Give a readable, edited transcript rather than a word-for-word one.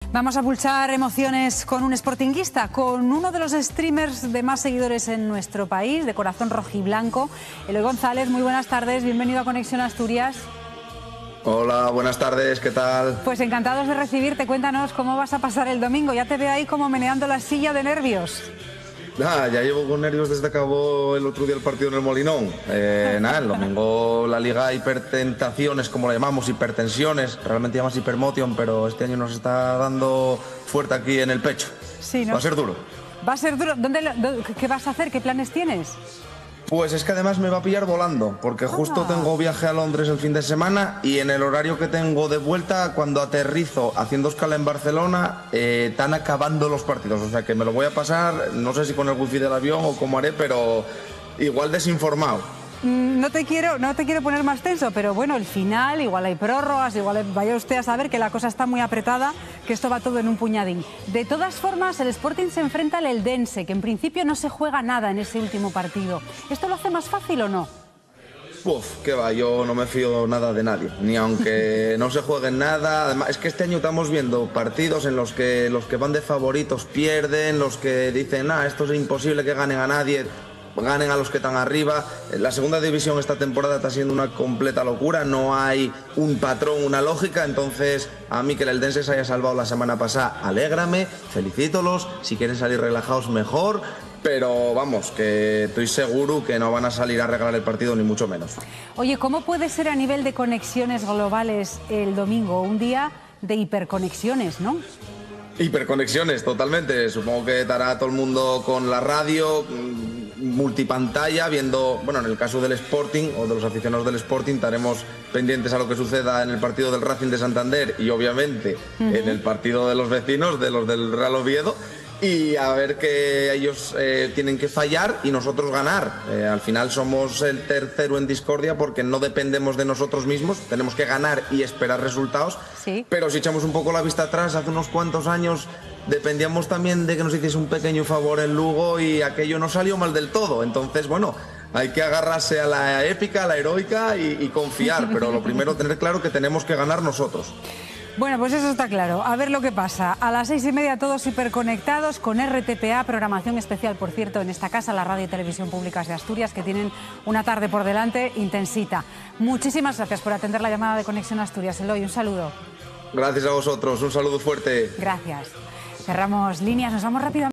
Vamos a pulsar emociones con un sportinguista, con uno de los streamers de más seguidores en nuestro país, de corazón rojiblanco, Eloy González. Muy buenas tardes, bienvenido a Conexión Asturias. Hola, buenas tardes, ¿qué tal? Pues encantados de recibirte. Cuéntanos cómo vas a pasar el domingo. Ya te veo ahí como meneando la silla de nervios. Ya llevo con nervios desde que acabó el otro día el partido en el Molinón. El domingo la Liga Hipertentaciones, como la llamamos, hipertensiones, realmente llamas hipermotion, pero este año nos está dando fuerte aquí en el pecho. Sí, ¿no? Va a ser duro. Va a ser duro. ¿Qué vas a hacer? ¿Qué planes tienes? Pues es que además me va a pillar volando, porque justo tengo viaje a Londres el fin de semana y en el horario que tengo de vuelta, cuando aterrizo haciendo escala en Barcelona, están acabando los partidos. O sea que me lo voy a pasar, no sé si con el wifi del avión o cómo haré, pero igual desinformado. No te quiero poner más tenso, pero bueno, el final, igual hay prórrogas, igual vaya usted a saber que la cosa está muy apretada, que esto va todo en un puñadín. De todas formas, el Sporting se enfrenta al Eldense, que en principio no se juega nada en ese último partido. ¿Esto lo hace más fácil o no? Qué va, yo no me fío nada de nadie, ni aunque no se juegue nada. Además, es que este año estamos viendo partidos en los que van de favoritos pierden, los que dicen, esto es imposible que ganen a nadie, ganen a los que están arriba. La segunda división esta temporada está siendo una completa locura, no hay un patrón, una lógica. Entonces a mí que el Eldense se haya salvado la semana pasada, alégrame, felicítolos, si quieren salir relajados mejor, pero vamos, que estoy seguro que no van a salir a regalar el partido ni mucho menos. Oye, ¿cómo puede ser a nivel de conexiones globales el domingo? Un día de hiperconexiones, ¿no? Hiperconexiones, totalmente. Supongo que estará todo el mundo con la radio, multipantalla, viendo, bueno, en el caso del Sporting o de los aficionados del Sporting, estaremos pendientes a lo que suceda en el partido del Racing de Santander y obviamente en el partido de los vecinos, de los del Real Oviedo, y a ver que ellos tienen que fallar y nosotros ganar. Al final somos el tercero en discordia porque no dependemos de nosotros mismos, tenemos que ganar y esperar resultados. Sí. Pero si echamos un poco la vista atrás, hace unos cuantos años dependíamos también de que nos hiciese un pequeño favor en Lugo y aquello no salió mal del todo. Entonces, bueno, hay que agarrarse a la épica, a la heroica y confiar, pero lo primero tener claro que tenemos que ganar nosotros. Bueno, pues eso está claro. A ver lo que pasa. A las 6:30 todos hiperconectados con RTPA, programación especial, por cierto, en esta casa, la Radio y Televisión Públicas de Asturias, que tienen una tarde por delante intensita. Muchísimas gracias por atender la llamada de Conexión Asturias. Eloy, un saludo. Gracias a vosotros, un saludo fuerte. Gracias. Cerramos líneas, nos vamos rápidamente.